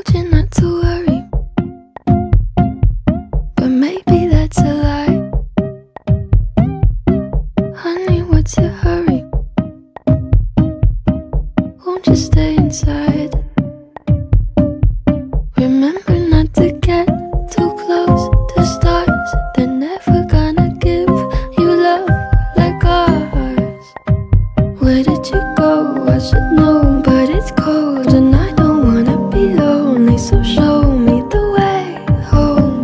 told you not to worry, but maybe that's a lie. Honey, what's your hurry? Won't you stay inside? Remember not to get too close to stars. They're never gonna give you love like ours. Where did you go? I should know, but it's cold and I don't wanna be lonely, so show me the way home.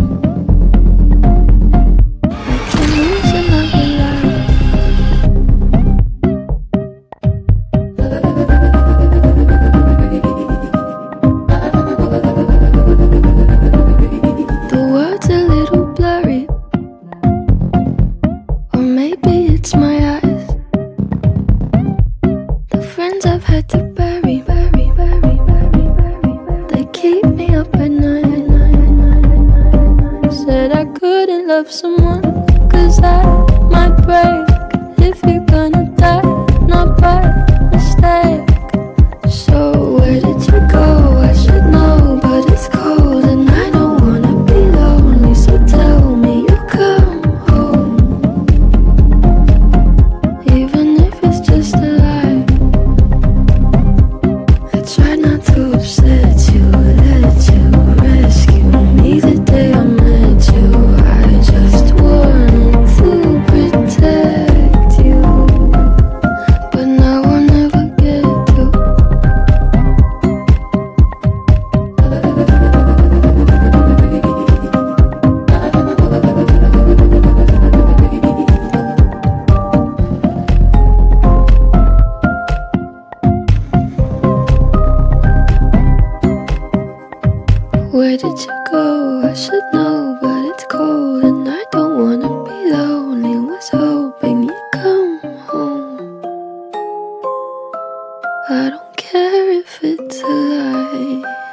I can lose another life. The world's a little blurry, or maybe it's my eyes. The friends I've had to bury, they keep me up at night. Said I couldn't love someone, 'cause I might break. If you're gonna die, not by mistake. So where did you go? I should know, but it's cold and I don't wanna be lonely, so tell me you come home. Even if it's just a lie, I try not to upset you, let you rescue me the day I met you. I just wanted to protect you, but now I'll never get to. Where did you go? I should know, but it's cold and I don't wanna be lonely. Was hoping you'd come home. I don't care if it's a lie.